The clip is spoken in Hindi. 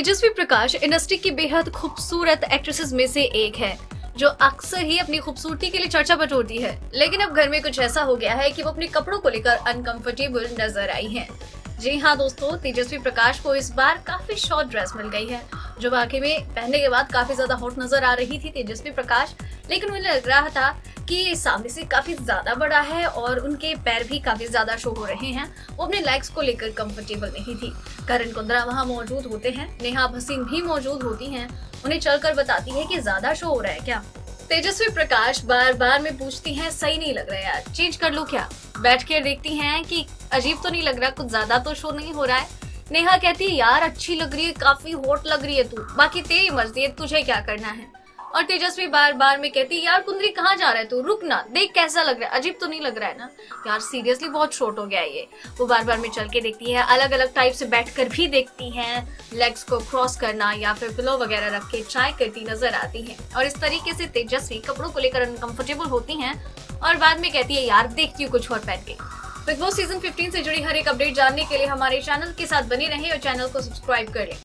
तेजस्वी प्रकाश इंडस्ट्री की बेहद खूबसूरत एक्ट्रेसेस में से एक है जो अक्सर ही अपनी खूबसूरती के लिए चर्चा बटोरती है। लेकिन अब घर में कुछ ऐसा हो गया है कि वो अपने कपड़ों को लेकर अनकंफर्टेबल नजर आई हैं। जी हाँ दोस्तों, तेजस्वी प्रकाश को इस बार काफी शॉर्ट ड्रेस मिल गई है जो वाकई में पहनने के बाद काफी ज्यादा हॉट नजर आ रही थी तेजस्वी प्रकाश। लेकिन उन्हें लग रहा था कि सामने से काफी ज्यादा बड़ा है और उनके पैर भी काफी ज्यादा शो हो रहे हैं। वो अपने लेग्स को लेकर कंफर्टेबल नहीं थी। करण कुंद्रा वहाँ मौजूद होते हैं, नेहा भसीन भी मौजूद होती हैं। उन्हें चलकर बताती है कि ज्यादा शो हो रहा है क्या। तेजस्वी प्रकाश बार बार में पूछती हैं, सही नहीं लग रहा है यार, चेंज कर लूं क्या। बैठ कर देखती हैं कि अजीब तो नहीं लग रहा, कुछ ज्यादा तो शो नहीं हो रहा है। नेहा कहती है यार अच्छी लग रही है, काफी हॉट लग रही है तू, बाकी तेरी मर्जी है, तुझे क्या करना है। और तेजस्वी बार बार में कहती है यार कुंद्री कहाँ जा रहा है तू, रुक ना, देख कैसा लग रहा है, अजीब तो नहीं लग रहा है ना यार, सीरियसली बहुत शॉर्ट हो गया है ये। वो बार बार में चल के देखती है, अलग अलग टाइप से बैठकर भी देखती हैं, लेग्स को क्रॉस करना या फिर पिलो वगैरह रख के ट्राई करती नजर आती हैं। और इस तरीके से तेजस्वी कपड़ों को लेकर अनकंफर्टेबल होती हैं और बाद में कहती है यार देखती हूँ कुछ और पहन के। बिग बॉस सीजन 15 से जुड़ी हर एक अपडेट जानने के लिए हमारे चैनल के साथ बने रहें और चैनल को सब्सक्राइब कर लें।